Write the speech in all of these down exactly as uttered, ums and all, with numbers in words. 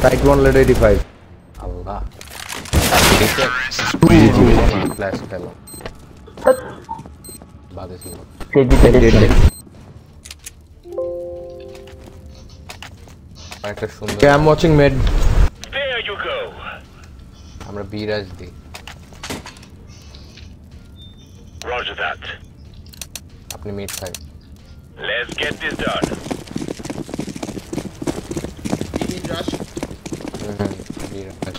Site one lead eighty-five. Allah. Flash fellow. Bad is low. Okay, I'm watching mid. There you go. আমরা বিরাজ দি Roger that. আপনি mid খাই Let's get this done. You need rush. হুম বিরাজ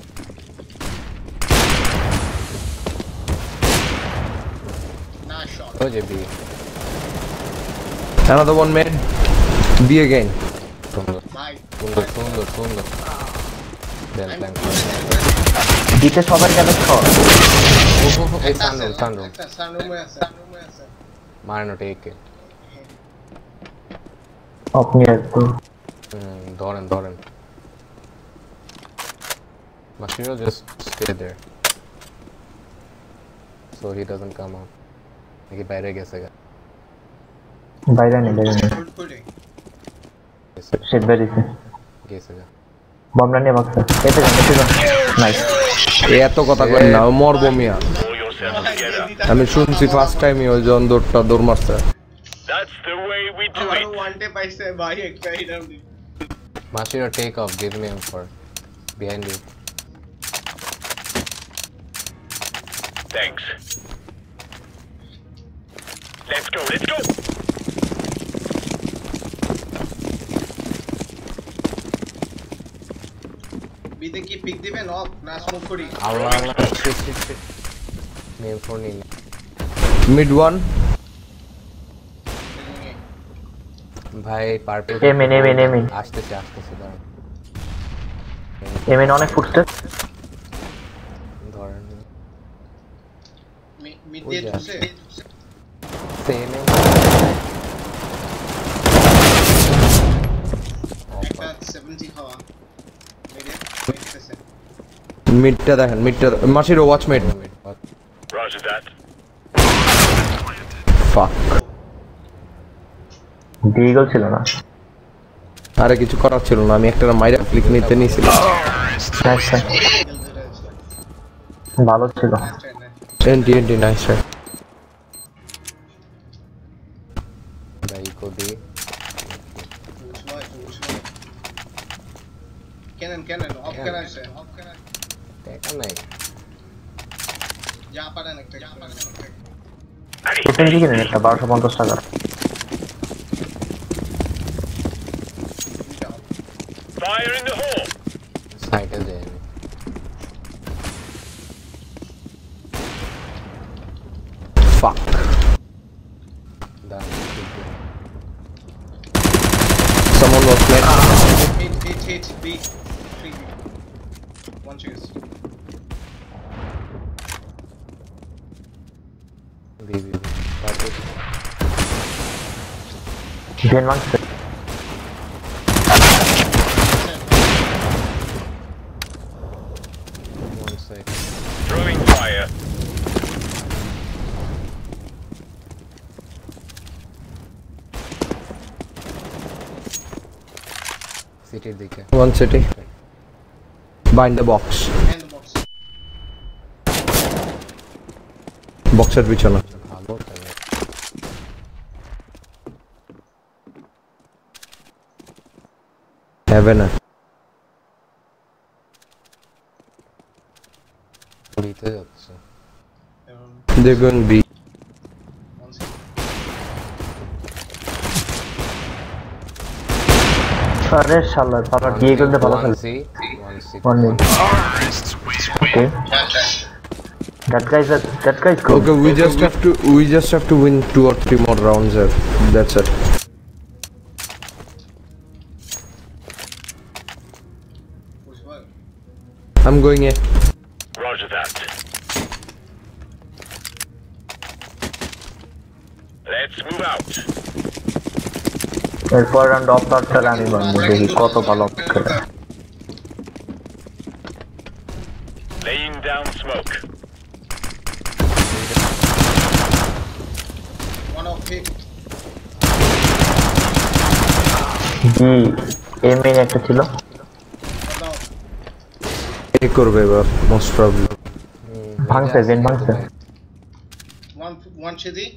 Nice shot. ও যে B Another one mid. B again. সুন্দর Bye. সুন্দর সুন্দর সুন্দর দেন দেন দিতে সবার গেলে ছয় এই সানরুম সানরুম একটা sunroom-এ আছে, sunroom-এ আছে। মারনো টেকে আপনি একটু হুম ধরেন ধরেন Mashiro just stay there so he doesn't come out নাকি বাইরে গেছে গা বাইরে নেই বাইরে নেই Hold pudding. শেড বেরিয়েছে গেছে গা বমরা নিয়ে বাক্সা এতে যান এতে যান নাইস এই এত কথা কই না মরবো মিয়া Pull yourself together. আমি শুনছি ফার্স্ট টাইমই ওই জন দৌড়টা দৌড় মারছে That's the way we do আমারও it. one day পাইছে ভাই একটা হিরাম দি। Mashiro take off give me M four behind you Thanks. Let's go, let's go. বিতে কি পিক দিবেন অফ না স্মোক করি? Allah Allah shit shit shit me M four নিন মিড ওয়ান ভাই পার্পল এমএন এমএন এমএন আসতেছে আসতেছে দাঁড়ান এমএন অনেক ফুটস্টেপ ধরেন মিড দিয়ে ঢুকছে। সেম একটা seventy খাওয়া। মিডে মিডতেছে। মিডটা দেখেন মিডটা মাসির ওয়াচ মিড Roger that. ফাক ডিগল ছিল না আরে কিছু করার ছিল না আমি একটা মাইরা ক্লিক নিতে নিয়েছিলাম আচ্ছা ভালো ছিল এনটি এনটি নাইস রাইট ভাই কো দি ক্যানন ক্যানন অফ ক্যানন আছে অফ ক্যানন দেখা নাই যা পারেন একটা যা পারেন একটা প্রথম দিকে নেন একটা বারোশো পঞ্চাশ টাকা Fire in the hole. Cycle then ফাক দাঁড়ান someone was mid hit hit hit B three B one chase B B purple ভেন মাংস one sec Throwing fire. সিটির দিকে one city bind the box and the box বক্সের পিছনে ভালো তাহলে হেভেন দিতে যাচ্ছে um, they're going B one C আরে শালা তারা ডিগল দে ভালো খেলে C one six One minute. Okay. That guy's a, that guy's good. okay we just have to we just have to win two or three more rounds there that's it push well I'm going A Roger that. Let's move out. এরপর round off তারটা রানি বানবো দেখি কত ভালো খেলে Laying down smoke. one off hit G M N একটা ছিল down এ করবে এবার মোস্ট প্রবলি ভাঙছে জেন ভাঙছে One one city.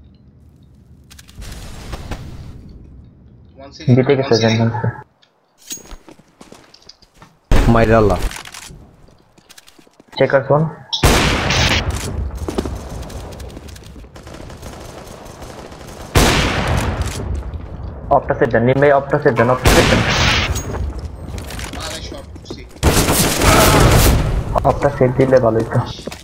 One city. জিতে গেছে one জেন city. ভাঙছে মাইরালা চেকার ফোন অপটা সেট দেন নিমে অপটা সেট দেন অপটা সেট দেন Male shot. See. অপটা সেট দিলে ভালোই তো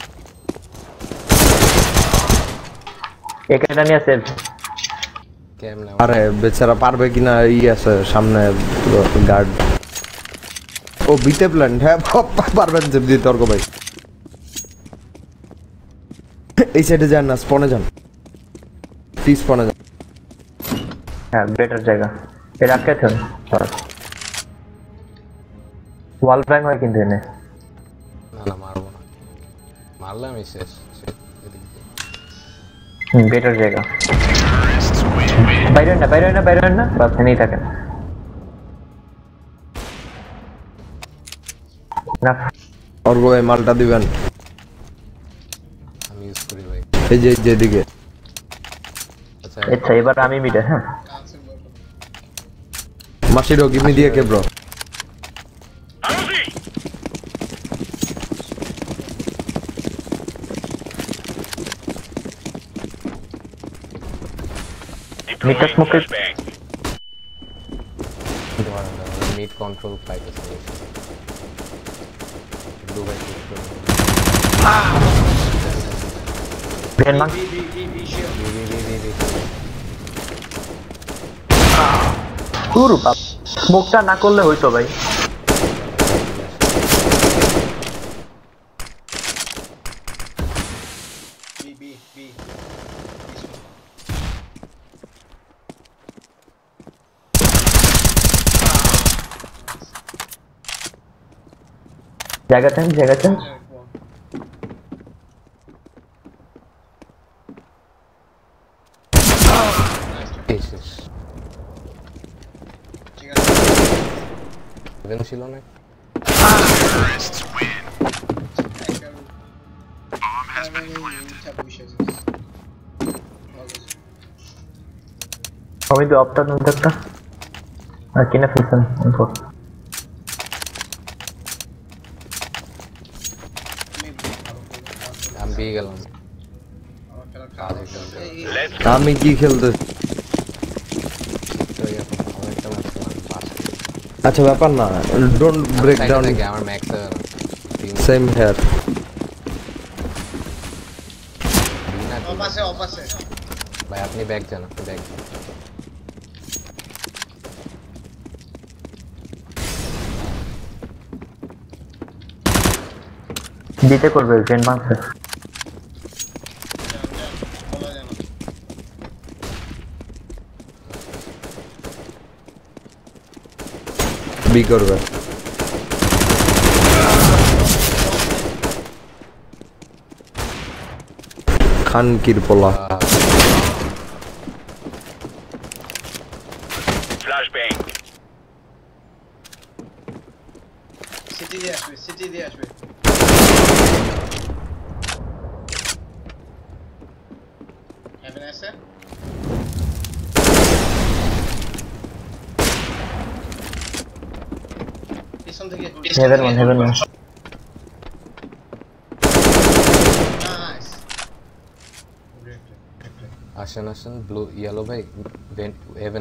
এখানে নিয়ে সেভ কেমনে আরে বেচারা পারবে কিনা ই আছে সামনে গার্ড ও বিতে প্ল্যান হ্যাঁ পারবেন যে দিতে তর্ক ভাই এই সাইডে যান না স্পনে যান প্লিজ স্পনে যান হ্যাঁ বেটার জায়গা এটা আটকে থাকুন ওয়াল ব্যাং হয় কিন্তু এনে না না মারবো না মারলে আমি শেষ হুম বেটার জায়গা বাইরে না বাইরে না বাইরে না বাস নেই থাকেন না তর্ক ভাই মালটা দিবেন আমি ইউজ করি ভাই এই যে যেদিকে আচ্ছা আচ্ছা এবার আমি মিটে হ্যাঁ Cancel button. Mashiro give me দিয়ে কে bro Uzi! Meet us, Deploying Mukul. flashbang. Mid control five আছে দুবাই ভেন মাং B B B B shield. পুরো বাপ স্মোকটা না করলে হইতো ভাই B B B. জায়গা চেঞ্জ জায়গা চেঞ্জ শেষ ঠিক আছে। ইভেন ছিল না আমি তো অপটা নতুন একটা আর কিনা ফেলছেন ইনফো আমি পেয়ে গেলাম Let's আমি কি খেলতে তো এখন আমার একটা ম্যাচ আচ্ছা ব্যাপার না ডোন্ট ব্রেক ডাউন আমার ম্যাক্স সেম হেয়ার অপাসে অপাসে ভাই আপনি ব্যাক যান আপনি ব্যাক দিতে করবে জেন মাংসে বলা যায় না বি করবে খান কিরপোলা flashbang. সিটি দিয়ে আসবে সিটি দিয়ে আসবে হেভেন আছে পিছন থেকে heaven one heaven one nice আসেন আসেন ব্লু ইয়েলো ভাই হেভেন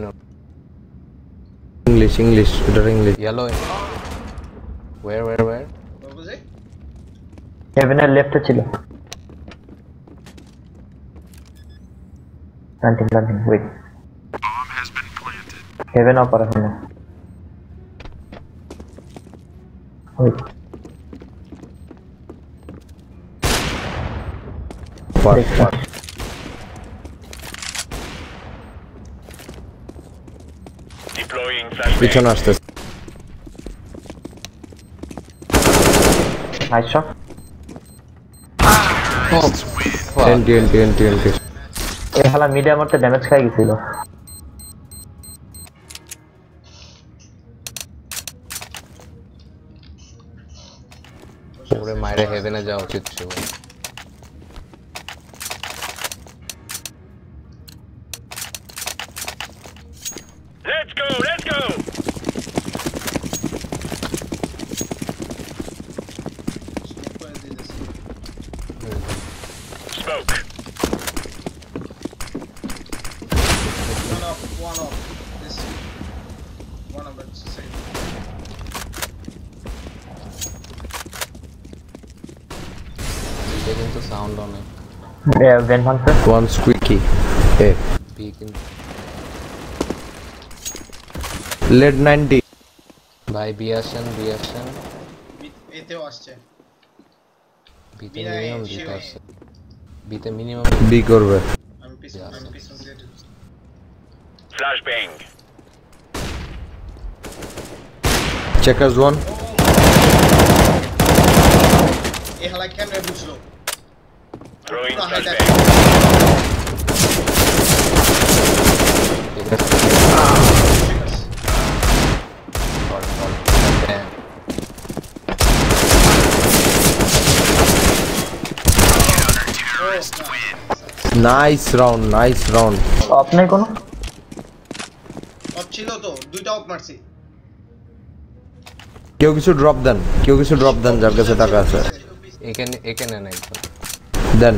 ইংলিশ ইংলিশ এটা English yellow wire wire wire বুঝে হেভেনের লেফটে ছিল প্ল্যান্টিং প্ল্যান্টিং ওয়েট হেভেন অপার এখানে ওয়েট দেখছি Deploying flashbang. পিছনে আসতেছে নাইস শট এনটি এনটি এনটি এনটি এই হালা মিডিয়াম মধ্যে ড্যামেজ খাই গেছিল ওরে মাইরে হেভেনে যাওয়া উচিত ছিল। Let's go, let's go! Smoke করে দিয়েছে। Smoke. One off, one off. This one of it's safe. এটা কিন্তু সাউন্ড অনেক Yeah, Van Hunter. One squeaky. Hey. Peek in. Lead ninety. ভাই বি আসেন বি আসেন বি- এতেও আসছে। বিতে বিনা মিনিমাম issue দিতে নেই। আসছে বিতে মিনিমাম B করবে। আমি পিছন Yeah. আমি পিছন দিয়ে দিচ্ছি। Flashbang. Checkers one. এই হালাই কেমনে বুঝলো? Throwing পুরো highlight। flashbang. ঠিক আছে ঠিক আছে। For for damn Nice round, nice round. Off নাই কোনো? অফ ছিল তো, দুইটা অফ মারছি। কেউ কিছু ড্রপ দেন, কেউ কিছু ড্রপ দেন যার কাছে টাকা আছে। এখানে এখানে না একদম দেন।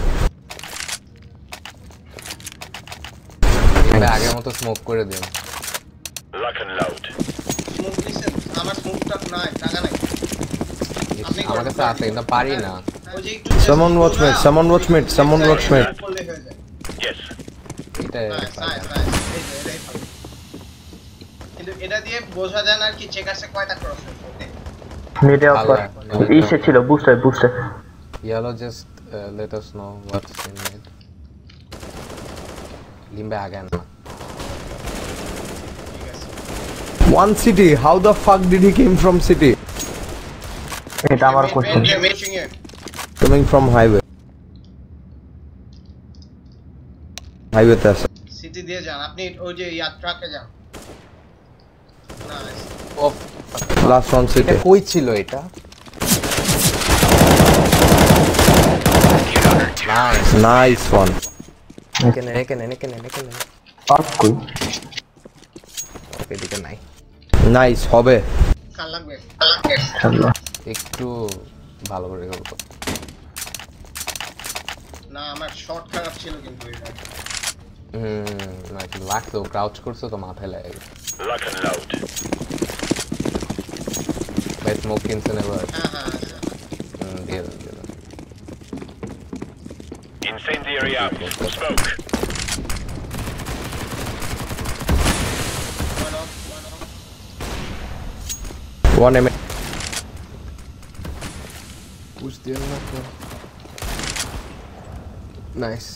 এটা আগের মতো স্মোক করে দিন। Lock and load. স্মোক নিছেন? আমার স্মোকটা নাই, টাকা নাই। আপনি আমার কাছে আছে কিন্তু পারি না। ওই যে একটু Someone watch mid, someone watch mid, someone watch mid. করলে হয়ে যায়। Yes. এটা Nice, nice, nice. এই যে, এটাই ভালো। কিন্তু এটা দিয়ে বোঝা যায় না আর কি চেকারসে কয়টা ক্রস হয়েছে। Mid এ offer. ইসে ছিল booster booster. Yellow just uh, let us know what's in it. Limbe again. ঠিক আছে। One city, how the fuck did he came from city? এটা আমার কোশ্চেন। মেশিং এ Coming from highway. Highway তে আছে। সিটি দিয়ে যান, আপনি ওই যে ইয়ার ট্রাকে যান। Nice. Off. Last one city. এটা কই ছিল এটা? Nice. Nice one. এখানে এখানে এখানে এখানে। অফ কই? ওকে দিকে নাই। Nice হবে। কাল লাগবে। আল্লাহ। একটু ভালো করে করব। না আমার শট খারাপ ছিল কিন্তু এটা। হুম না কি লাগতো ক্রাউচ করছো তো মাথায় লাগে। Lock and load. ভাই স্মোক কিনছেন এবার। হ্যাঁ হ্যাঁ আচ্ছা। হুম দিয়ে দাও দিয়ে দাও। Incendiary out. Smoke. One off, one off. One M. Push দিও না তো। Nice.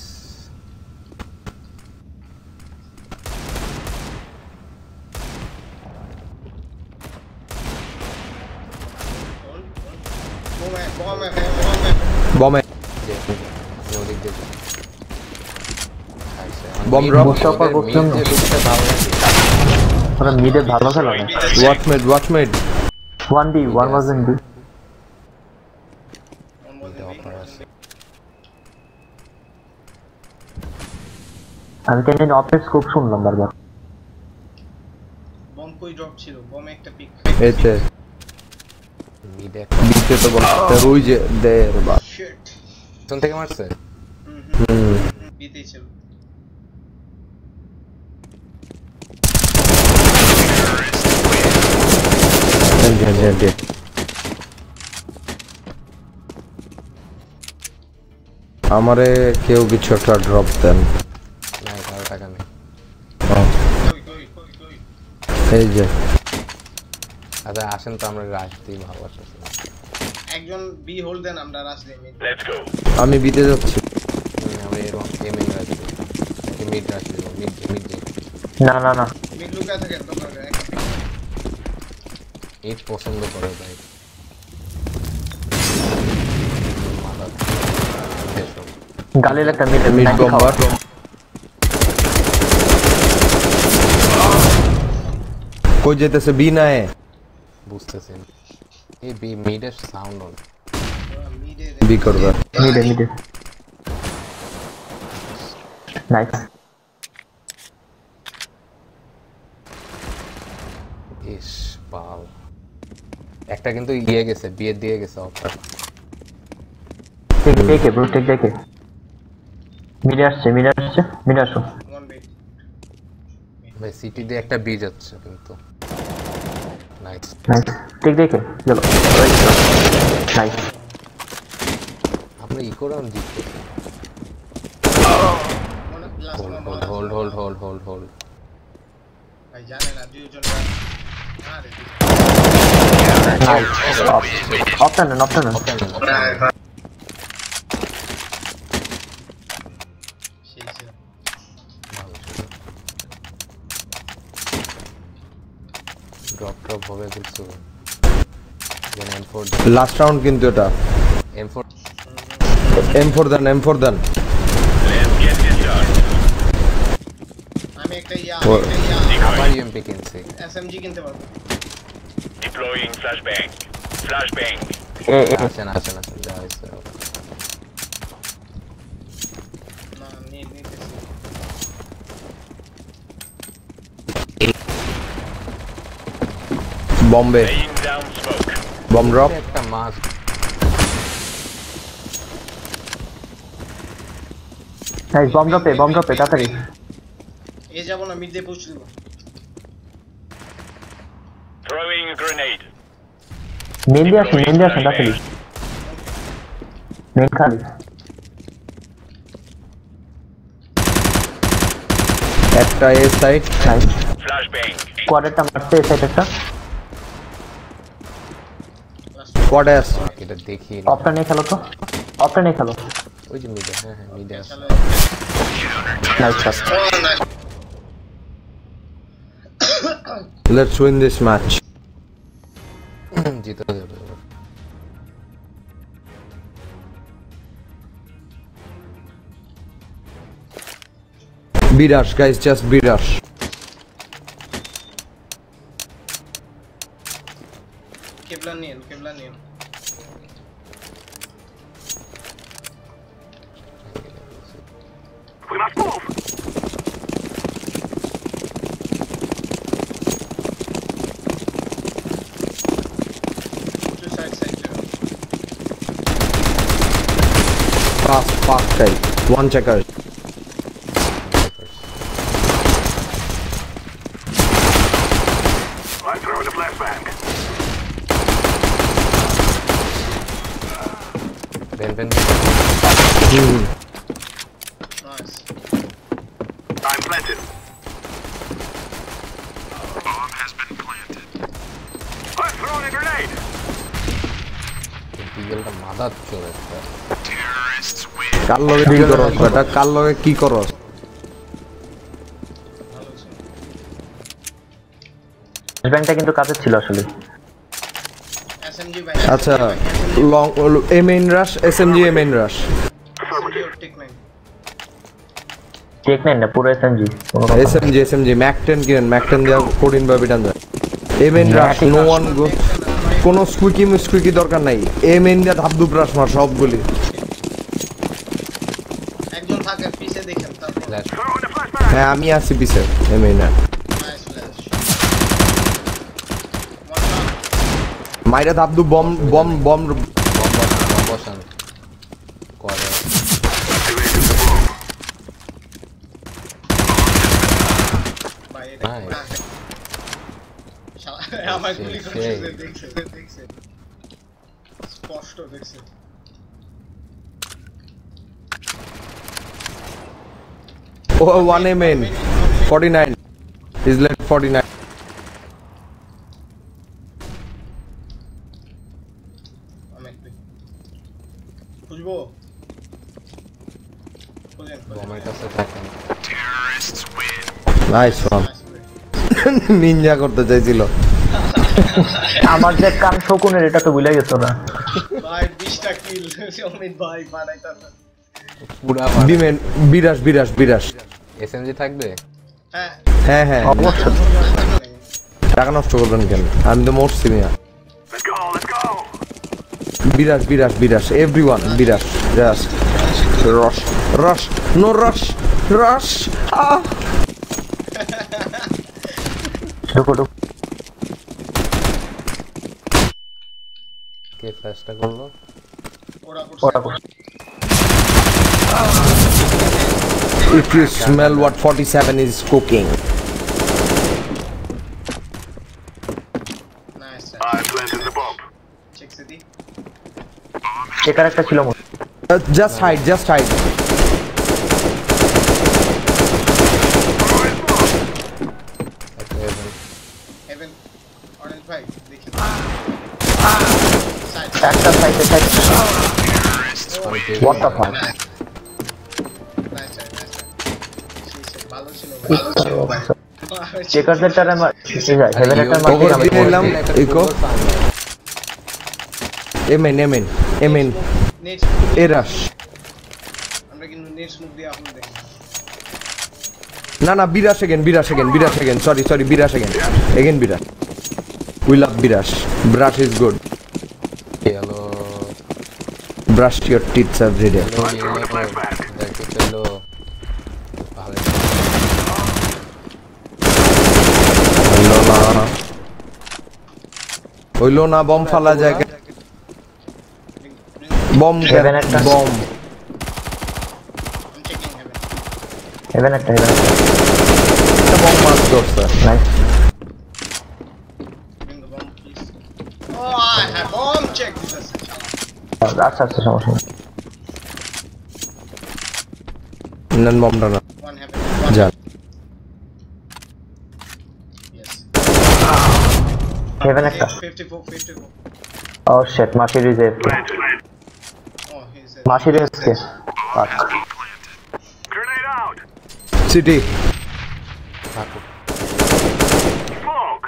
Bomb है, bomb है, bomb है। Bomb है। নদীর দিকে। Bomb drop. Mustafa করছেন না? ওরা মিডে ভালো খেলে না। Watch mid, watch mid. one D, one was in B. আমি কেন অপেক্স খুব শুনলাম বারবার। বম কই ড্রপ ছিল, বম একটা পিক। এতে মিডে বিতে তো বল ওই যে দের বা শিট। কোন থেকে মারছে? হুম হুম হুম বিতেই ছিল। হ্যাঁ হ্যাঁ হ্যাঁ আমারে কেউ কিছু একটা ড্রপ দেন। না এগারো টাকা নেই। কই কই কই কই। এই যে আচ্ছা আসেন তো আমরা রাশ দিই ভালো আছে। একজন বি হোল্ড দেন, আমরা রাশ দেই মিড। Let's go. আমি বিতে যাচ্ছি। আমরা এরকম এম এম রাশ দিই। কি মিড রাশ দিই মিড মিড দিই। না না না মিড লুকা থাকে তো করে একটা পিক। এইট পছন্দ করে ভাই। মাথা এসব। গালির একটা মিড মিড নাকি বম্বার খাওয়া। কই যেতেছে বি না এ বুঝতেছেন এই বি মিডের সাউন্ড অন বি করবে মিডে মিডে নাইস ইস বাল একটা কিন্তু ইয়ে গেছে বিয়ে দিয়ে গেছে offer take take bro take take মিডে আসছে মিডে আসছে মিডে আসো ওয়ান বিট ভাই সিটি দিয়ে একটা বি যাচ্ছে কিন্তু নাইস নাইস টেক টেক চলো নাইস আমরা ইকো রাউন্ড জিততে last hold hold hold hold hold hold ভাই জানে না দুইজন আরে নাইস অপশন না অপশন না সেই ছিল ড্রপ ড্রপ হবে কিছু দেন এম ফোর লাস্ট রাউন্ড কিন্তু এটা এম ফোর এম ফোর দেন এম ফোর দেন Let's get this done. আমি একটা ইয়া What? একটা ইয়া আবার ইউএমপি কিনছি এসএমজি কিনতে পারবো Deploying flashbang. Flashbang. এ এ আসেন আসেন আসেন যা হয়েছে না নিয়ে নিতেছি বম্বে Laying down smoke. Bomb drop একটা মাস নাইস বম ড্রপে বম ড্রপে তাড়াতাড়ি এ যাব না মিড দিয়ে পুশ দিব Throwing a grenade. মেন দিয়ে আসেন মেন দিয়ে আসেন তাড়াতাড়ি মেন খালি একটা এ সাইড নাইস Flashbang. কোয়াডারটা মারতে সেট একটা কোয়াডে আছে এটা দেখি অপটা নিয়ে খেলো তো অপটা নিয়ে খেলো ওই যে মিডে হ্যাঁ হ্যাঁ মিডে আছে চলো nice pass let's win this match জিতে যাবে বিরাশ গাইস জাস্ট বিরাশ কেবলা নিন কেবলা নিন two side side fast fast guys one checker I'm throwing a flashbang. বেন বেন nice I'm planted. Bomb has been planted. I'm throwing a grenade. ডিজেলটা mother চলে একটা Terrorists win. কার লগে কি করস বেটা কার লগে কি করস ভালো ছিল ব্যাংকটা কিন্তু কাজের ছিল আসলে এসএমজি ভাই আচ্ছা long A main rush SMG A main rush take নাই টেক নেন না পুরো এসএমজি কোনো কথা না। এসএমজি এসএমজি ম্যাক টেন কিনেন ম্যাক টেন দিয়া কোডিন বা বিটান যায় A main rush no one go কোনো স্কুইকি স্কুইকি দরকার নাই এ মেইন দিয়া ধাপ দুপ রাশ মার সবগুলি একজন থাকে পিছে দেখেন তারপর ফ্ল্যাশ Throwing a flashbang. হ্যাঁ আমি আছি পিছে A main nice flash one মাইরা ধাপ দুপ বম বম বম বম বসান বম বসান কোয়াডার ভাই এটা Nice. শালা, আমার গুলি সেই, করছে সেই। দেখছে দেখছে স্পষ্ট দেখছে ও one A main forty-nine is left forty-nine আমি খুঁজবো খুঁজেন বমের কাছে থাকেন Terrorists win. Nice one ninja করতে চাইছিল আমার যে কাম শকুনের এটা তো ভুলে গেছো না ভাই বিশটা কিল অমিত ভাই বানাইতা পুরা বিমেন বিরাশ বিরাশ বিরাশ এসএমজি থাকবে হ্যাঁ হ্যাঁ হ্যাঁ অবশ্যই টাকা নষ্ট করবেন কেন আমি তো মরছি না Let's go. Let's go. B rush B rush B rush everyone B rush just rush rush no rush rush ah ঢুকো ঢুকো কে ফ্ল্যাশটা করলো ওরা করছে ওটা করো। if you smell what forty-seven is cooking নাইস I planted the bomb. Check CT checker একটা ছিল মনে uh, just hide just hide একটা heaven। হেভেন অরেঞ্জ ভাই দেখি সাইড একটা সাইডে side what the fuck nice nice nice ভালো ছিল ভালো ছিল ভাই চেকারদের টারে আমার এই যায় হেভেনেটার মাঝে Over আমি দিয়ে এলাম ইকো এমেন এমেন এমেন নেট এরাস আমরা কিন্তু নেট স্মোক দিয়ে আপনি দেখি না না B rush again B rush again B rush again sorry sorry B rush again again B rush we love B rush brush is good hello brush your teeth every day দেখতে পেলো ভালো হইলো না হইলো না বম ফালা যায় বম Heaven একটা। বম আমি চেকিং হেভেন হেভেন একটা হেভেন বম মার ধরছে nice bring the bomb please oh I have bomb check this is আচ্ছা আচ্ছা সমস্যা নেই নেন বমটা না one heaven one যান yes হেভেন একটা fifty-four fifty-four ও শিট মাসি রিজেভ Planted. oh he's a মাসি রিজেভ Grenade out. সিটি থাকুক Smoke.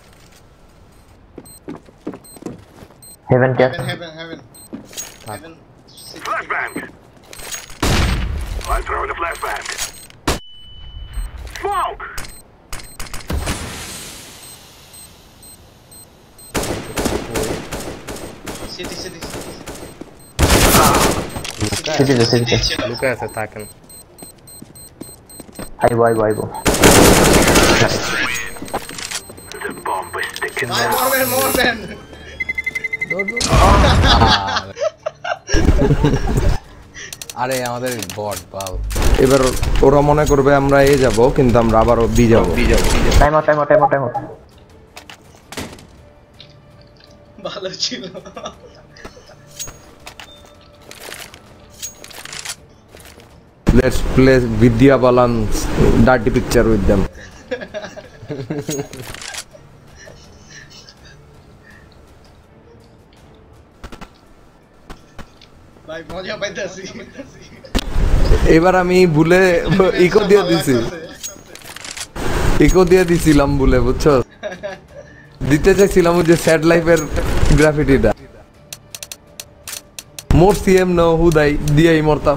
হেভেন কে heaven heaven heaven heaven city Flashbang. I'm throwing a flashbang. Smoke. city city সিটিতে সিটিতে লুকে আছে থাকেন আইবো আইবো আইবো The bomb is sticking. ভাই মরবেন মরবেন আরে আমাদের বট বাল এবার ওরা মনে করবে আমরা এ যাব কিন্তু আমরা আবারও বি যাব time out time out time out time out ভালো ছিল let's play Vidya Balan's dirty picture with them ভাই মজা পাইতাছি এবার আমি ভুলে ইকো দিয়ে দিছি ইকো দিয়ে দিছিলাম ভুলে বুঝছো দিতে চাইছিলাম ওই যে স্যাড লাইফের গ্রাফিটিটা মোর সিএম ন হুদাই দিয়েই মরতাম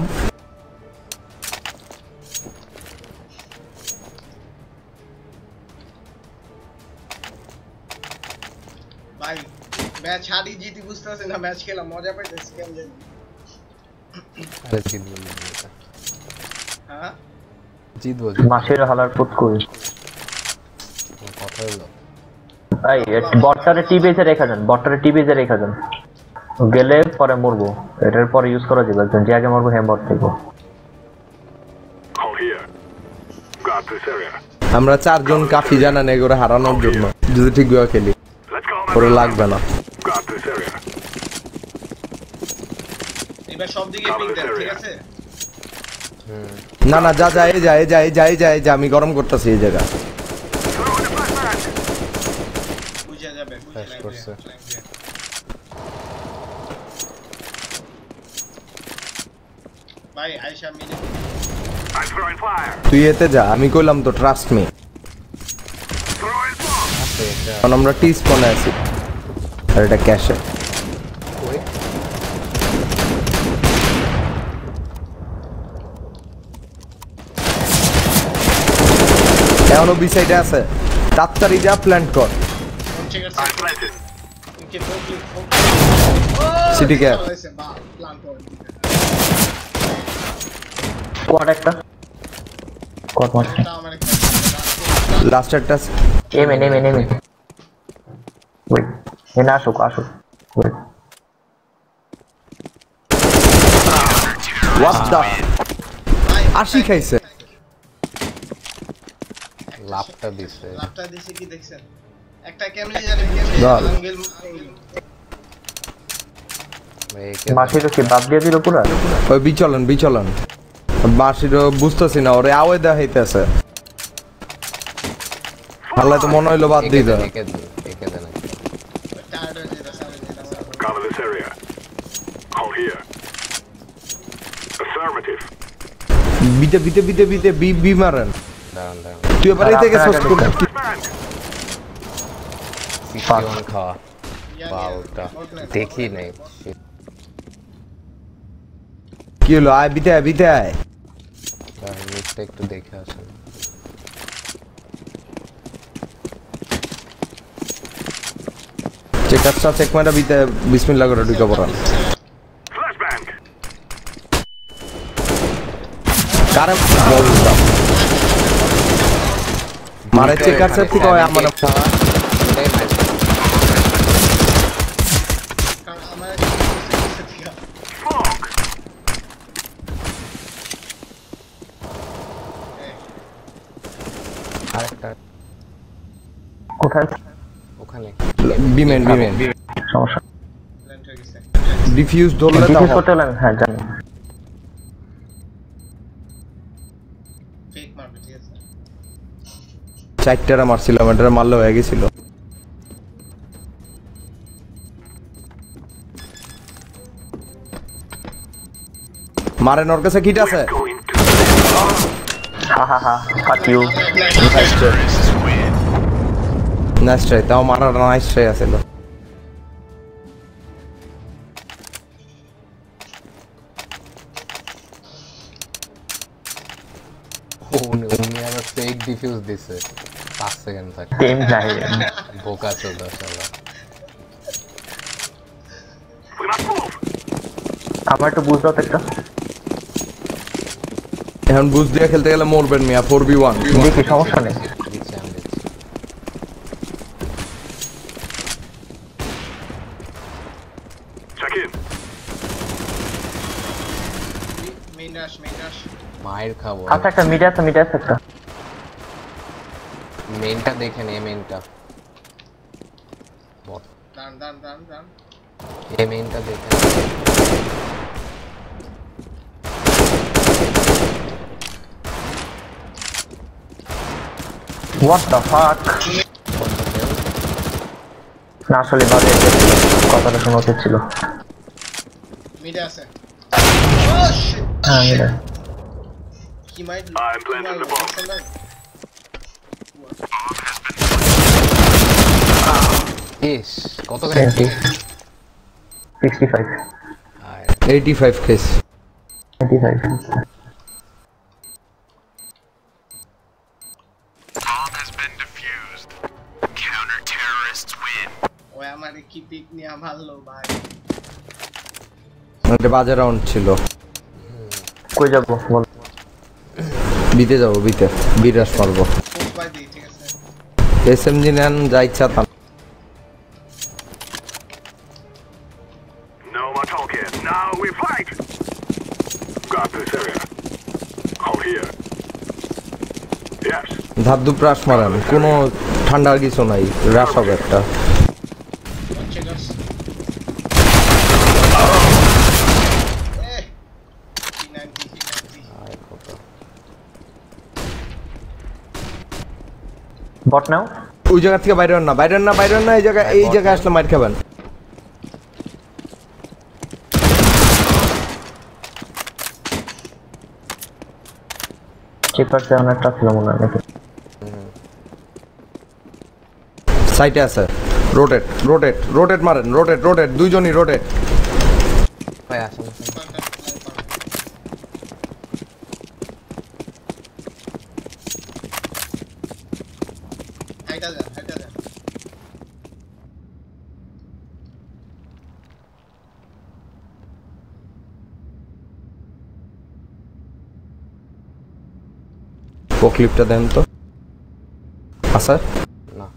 ভাই ম্যাচ হারি জিতি বুঝতেছি না ম্যাচ খেলা মজা পাইতেছি কেন জানি আরে জিতবো জিতবো এটা। হ্যাঁ জিতবো মাসির হালার পুত কই জিতবো, কথা হলো ভাই বটটারে টিবিতে রেখে দেন বটটারে টিবিতে রেখে দেন গেলে পরে মরবো এটার পরে ইউজ করা যাবে যে আগে মরবো হ্যাঁ বট থেকে Oh, here. Got this area. আমরা চারজন কাফি জানা নেই করে হারানোর জন্য যদি ঠিকভাবে খেলি Let's go. পরে লাগবে না Got this area. এবার সব দিকে পিক দেন ঠিক আছে না না যা যা এই যা এই যা এই যা এই যা এই যা আমি গরম করতেছি এই জায়গা Throwing a flashbang. বুঝা যাবে বুঝা Flash লাগবে করছে। ভাই Ayesha mini I'm throwing fire. তুই এতে যা আমি কইলাম তো ট্রাস্ট মি Throwing smoke. আছে এটা কারণ আমরা টি স্পনে আছি আর এটা ক্যাশে ওই এখনো বি সাইডে আছে তাড়াতাড়ি যা প্ল্যান্ট কর ঠিক আছে I'm planted. ওকে ফোকি ফোকি সিটি ক্যাপ হয়েছে বা প্ল্যান করে কোয়াড একটা কোয়াড মারছে এটা আমার লাস্ট একটা M N M N M wait এনা আসুক আসুক ওয়েট হোয়াট দা আশি খাইছে লাভটা দিছে লাভটা দিছে কি দেখছেন একটা কেমনে জানি দল। আঙ্গেল মাসি তো কি বাদ দিয়ে দিল পুরো ওই বিচলন বিচলন মাসির বুঝতেছি না ওরে আওয়ে দেওয়া হইতেছে আল্লাহ তো মনে হইলো বাদ দিয়ে দাও একে দে একে দে না টায়ার্ড হয়ে যেতেছে আমি যেটা Cover this area. Hold here. Affirmative. বিতে বিতে বিতে বিতে বি বি মারেন দাঁড়ান দাঁড়ান তুই এবার এই থেকে সোর্স করবি Flashbang. সিক্সটি ওয়ান খাওয়া ইয়া বাউটা দেখি নাই কি হলো আয় বিতে আয় বিতে আয় মিটটা একটু দেখে আসেন চেকারটা চেক মারা বিতে বিসমিল্লাহ করে ঢুকে পড়ান Flashbang. কারে বললাম মারে চেকারটা থেকে হয় আমার কারণ আমার Smoke. আরেকটা কোথায় ওখানে বিমেন বিমেন সমস্যা প্ল্যান হয়ে গেছে ডিফিউজ ধরলে তাও ডিফিউজ করতে হলাম হ্যাঁ জানি ফেক মারবে ঠিক আছে চারটারা মারছিলাম এটা মারলে হয়ে গেছিল মারেন ওর কাছে কিট আছে Going to Ha Ha Ha fuck you nice try তাও মারার নাইস ট্রাই আছিল উনি উনি আবার ফেক ডিফিউজ দিছে পাঁচ সেকেন্ড থাকে টেম যায় বোকা চোদা শালা We must move. আমার একটু বুঝ দাও তো একটা এখন বুঝ দিয়ে খেলতে গেলে মরবেন মিয়া ফোর বি ওয়ান দেখি সমস্যা নেই দিচ্ছি আমি দিচ্ছি Check in. Main rush main rush মায়ের খাবো আচ্ছা একটা মিডিয়া আছে মিডিয়া আছে একটা মেনটা দেখেন এই মেনটা দান দান দান দান এই মেনটা দেখেন হোয়াট দ্য ফাক না আসলে বাজে কথাটা শোনা উচিত ছিল মিডে আছে ও শিট হ্যাঁ মিডিয়া he might I'm planting the bomb. ইস কত গাড়ি sixty five eighty five case eighty five Bomb has been defused. Counter-terrorists win. ওই আমারে কি পিক নিয়ে মারলো ভাই একটা বাজে রাউন্ড ছিল কই যাবো বল বিতে যাবো বিতে বিরাস মারবো পোস্ট বাই দিই ঠিক আছে এস এম জি নেন যা ইচ্ছা তা No more talking. Now we fight. Got this area. Hold here. Yes. ধাপ ধুপ রাস মারেন কোনো ঠান্ডার কিছু নাই রাস হবে একটা checkers A ninety ninety bot নাও ওই জায়গা থেকে বাইরে হন না বাইরে হন না বাইরে হন না এই জায়গায় এই জায়গায় আসলে মার খাবেন চেপার সেভেন একটা ছিল মনে হয় নাকি সাইটে আছে রোটেট রোটেট রোটেট মারেন রোটেট রোটেট দুইজনই রোটেট ভাই আসেন হাইটা যা হাইটা যা ক্লিপটা দেন তো আচ্ছা না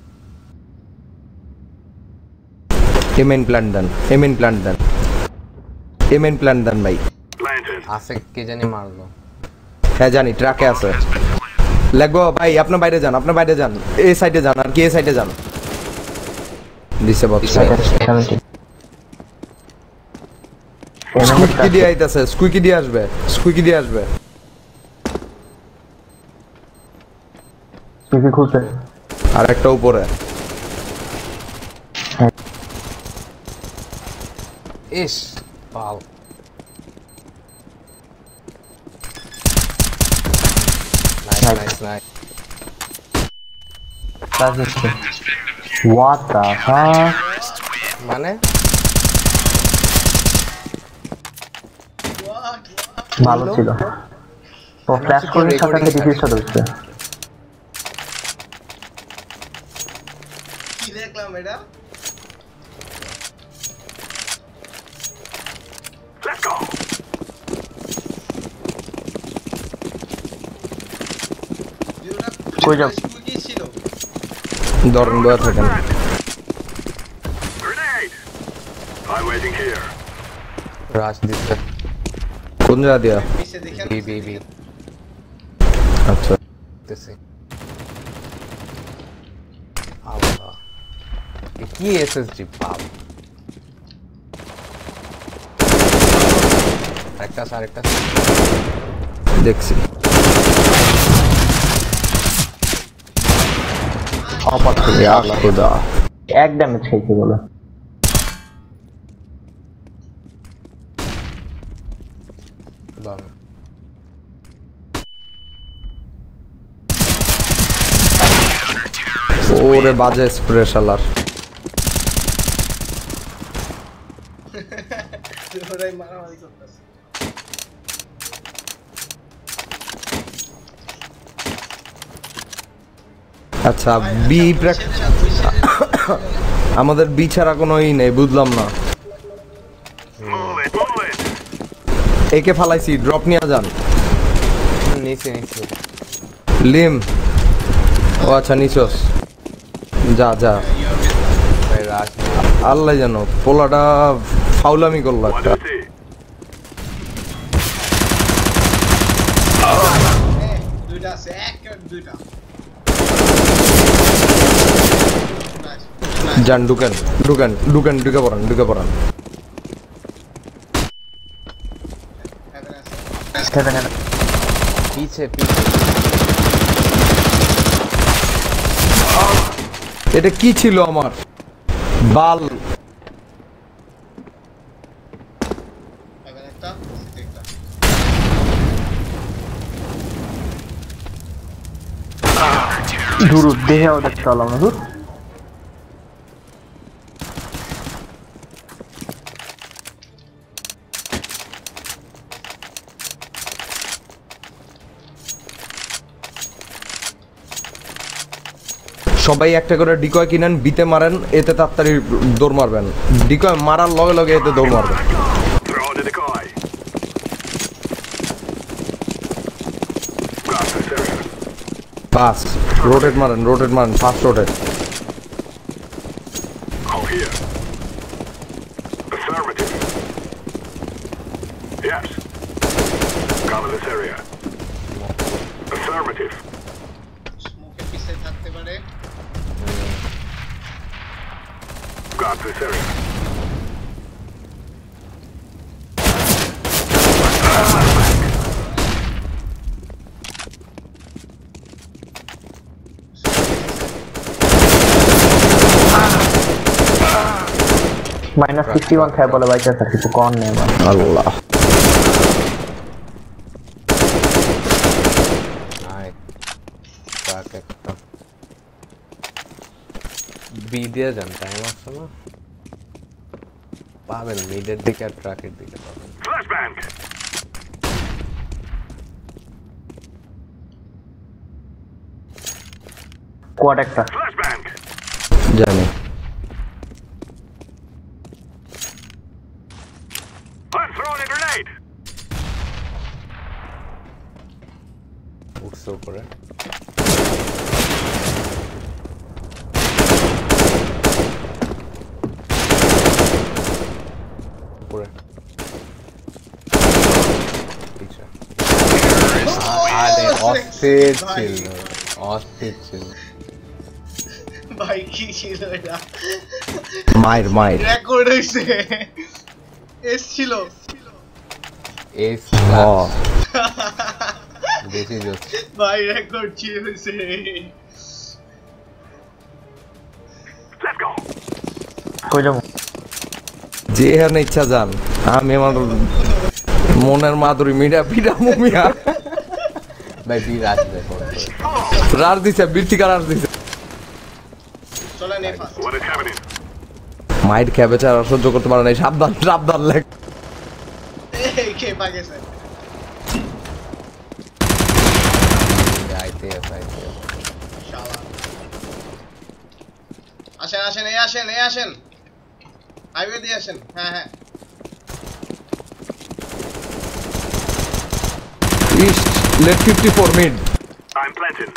এমএন প্ল্যান দেন এমএন প্ল্যান দেন এমএন প্ল্যান দেন ভাই Planted. আছে কে জানি মারলো হ্যাঁ জানি ট্রাকে আছে লাগবো ভাই আপনি বাইরে যান আপনি বাইরে যান এই সাইডে যান আর কি এই সাইডে যান দিছে বক্স সেভেন্টি স্কুইকি দিয়ে আইতাছে স্কুইকি দিয়ে আসবে স্কুইকি দিয়ে আসবে স্কুইকি খুলছে আর একটা উপরে ইস পাল nice nice nice What the fuck? মানে What? ভালো ছিল ও ফ্ল্যাশ করে সাথে সাথে ডিফিউজটা ধরছে কি দেখলাম এটা? Let's go. কই যাও? কি ছিল? ধরেন বয়া থাকেন Grenade. I'm waiting here. রাশ দিচ্ছে কোন জায়গা দিয়া পিছে দেখেন। বি বি বি আচ্ছা দিতেছি আল্লাহ এ কি এসএসডি পাল একটা স্যার একটা দেখছি অপার থেকে ইয়া খুদা এক ড্যামেজ খেয়েছে বলে দাম ওরে বাজে স্প্রে শালার ওরাই মারামারি করতেছে। আচ্ছা বি আমাদের বি ছাড়া কোনো ই নেই বুঝলাম না Move it, move it. একে ফালাইছি ড্রপ নিয়ে যান নিচে নিচে লিম ও আচ্ছা নিচস যা যা ভাই রাশ আল্লাহ জানো পোলাটা ফাউলামি করলো What একটা do you see? হ্যাঁ, দুইটা আছে, এক আর দুইটা। Nice, nice. যান ঢুকেন ঢুকেন ঢুকেন ঢুকে পড়ান ঢুকে পড়ান Heaven আছে। সেভেন পিছে পিছে এটা কি ছিল আমার বাল Heaven একটা, city একটা। দূর দেহেও দেখতে হলাম না দূর সবাই একটা করে ডিকয় কিনেন বিতে মারেন এতে তাড়াতাড়ি দৌড় মারবেন ডিকয় মারার লগে লগে এতে দৌড় মারবেন Throw the decoy. Got this area. Pass rotate মারেন রোটেট মারেন fast rotate Hold here. Affirmative. Yes. Cover this area. Affirmative. Smoke এর পিছে থাকতে পারে। Got this area. Minus sixty one খায় বলে বাইক আছে কিছু কম নেই আমার আল্লাহ নাই ট্রাক একটা বি দিয়ে যান টাইম আসছে না পাবেন মিডের দিকে আর ট্রাকের দিকে পাবেন Flashbang. কোয়াড একটা Flashbang. জানি I'm throwing a grenade. উঠছে উপরে অস্থির ভাই, ছিল অস্থির ছিল ভাই কি ছিল এটা মায়ের মায়ের রেকর্ড হইছে এস ছিল এই হ বেশি জোস ভাই রেকর্ড ছিল হইছে Let's go. কই যাবো যে হেন ইচ্ছা যান আমি আমার মনের মাধুরী মিডা পিডা মুমিয়া ভাই বীর আসবে পরে রার দিছে বৃত্তিকা রার দিছে চলে নে ফাস্ট What is happening? মাইট খেবে ছাড়া সহ্য করতে পারে না সাবধান সাবধান লেখ এই কে পাগেছে আইতে আছে আইতে শালা আসেন আসেন এই আসেন এই আসেন হাইওয়ে দিয়ে আসেন হ্যাঁ হ্যাঁ ইস্ট লেট fifty four mid I'm planting.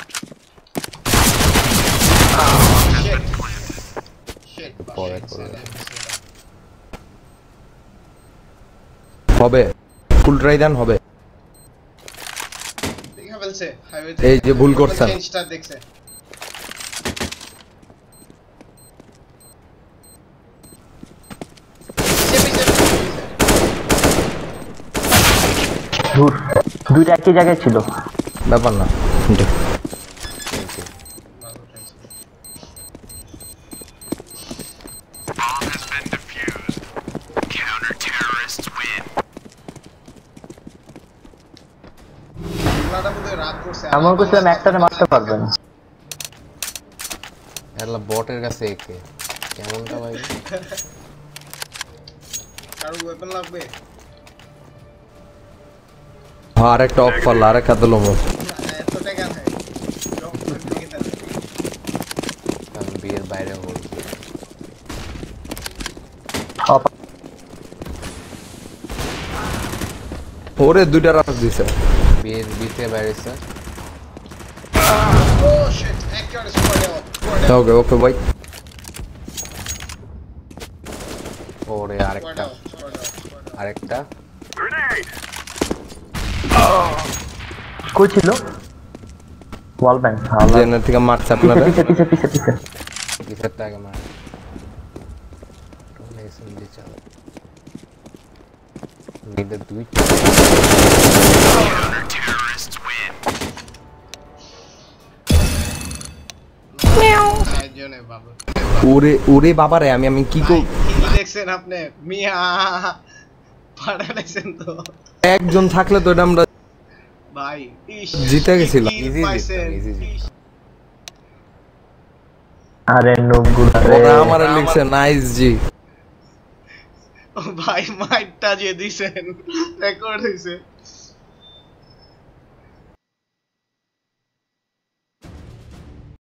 Shit shit পরে করে হবে ফুল ট্রাই দেন হবে দেখা ফেলছে হাইওয়ে এই যে ভুল করছেন। চেঞ্জটা দেখছে দূর দুইটা একই জায়গায় ছিল ব্যাপার না Bomb has been defused. Counter-terrorists win. পুরাটা বুঝে রাত করছে এমন করছিলাম একটারে মারতে পারবেন এলা বটের কাছে একে কেমনটা ভাই কারো ওয়েপন লাগবে হ্যাঁ আরেকটা অফ করলা আরেক হাতে লোমো এত টাকা নাই জব দিকে থাকে আমি বিয়ের বাইরে বলছি ওরে দুইটা রাত দিছে বিয়ের বিতে বাইরে স্যার ও শিট একেবারে স্কোয়াড আউট ওকে ওকে ভাই ওরে স্কোয়াড আরেকটা আউট স্কোয়াড আউট আরেকটা Grenade. কই ছিল ওয়াল ব্যাংক জেনার থেকে মারছে আপনারা পিছে পিছে পিছে পিছে কিসেরটা আগে মার টোন এসএমজি চালা নিদের দুই Counter-terrorists win. একজনে বাবা ওরে ওরে বাবারে আমি আমি কি কর কি দেখছেন আপনি মিয়া পাড়াইছেন তো একজন থাকলে তো এটা আমরা ভাই ইস জিতে গেছিলাম। Easy জিততাম, easy জিততাম। আরে নুবগুলা রে ওরা আমারে লিখছে নাইস জি ভাই মাইটটা যে দিছেন রেকর্ড হইছে